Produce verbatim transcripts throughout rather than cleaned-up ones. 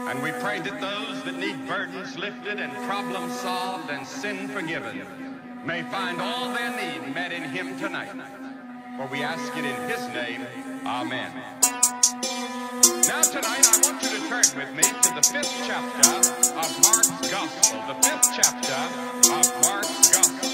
And we pray that those that need burdens lifted and problems solved and sin forgiven may find all their need met in Him tonight. For we ask it in His name, Amen. Now tonight I want you to turn with me to the fifth chapter of Mark's Gospel. The fifth chapter of Mark's Gospel.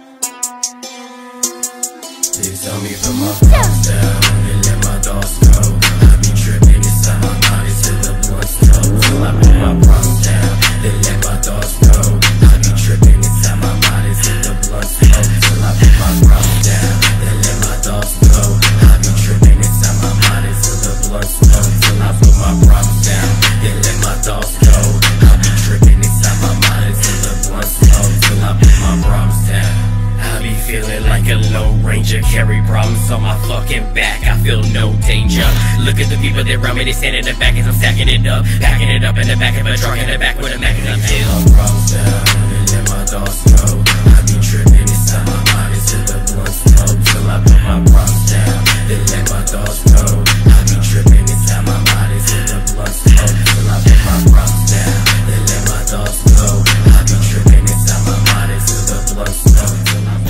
They tell me put my thoughts down and let my thoughts go. I be tripping inside my body till the blood's cold. Till I put my problems down, then let my thoughts go. I be tripping inside my body till the blood's cold. Till I put my problems down, then let my thoughts go. I be tripping inside my body till the blood's cold. Till I put my problems down, then let my thoughts go. I be tripping inside my body till the blood's cold. Till I put my problems down. I be feeling like a Lone Ranger, carry problems on my fucking back, I feel no danger. Look at the people that around me, they stand in the back as I'm stacking it up, backing it up in the back of a truck in the back with a magazine tail. My problems down and let my thoughts go. I be tripping inside my body till the blood's cold. Till I put my problems down, then let my thoughts go. I be tripping inside my body till the blood's cold. Till I put my problems down, then let my thoughts go. I be tripping inside my body till the blood's cold.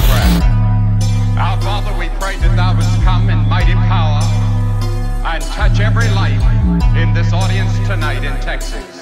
Our Father, we pray that Thou wouldst come in mighty power and touch every life in this audience tonight in Texas.